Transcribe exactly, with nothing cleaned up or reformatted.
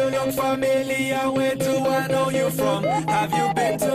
you look familiar? Where do I know you from? Have you been to